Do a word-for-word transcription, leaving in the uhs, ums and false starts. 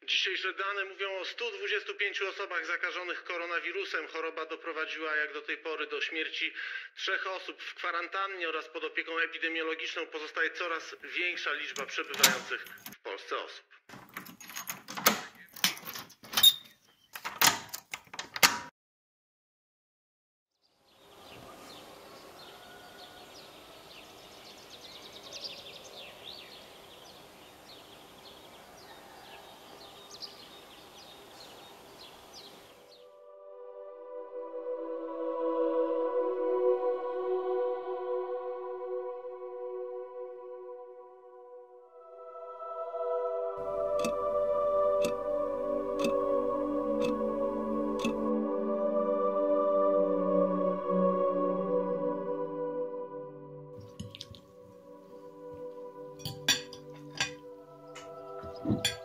Dzisiejsze dane mówią o stu dwudziestu pięciu osobach zakażonych koronawirusem. Choroba doprowadziła jak do tej pory do śmierci trzech osób. W kwarantannie oraz pod opieką epidemiologiczną pozostaje coraz większa liczba przebywających w Polsce osób. you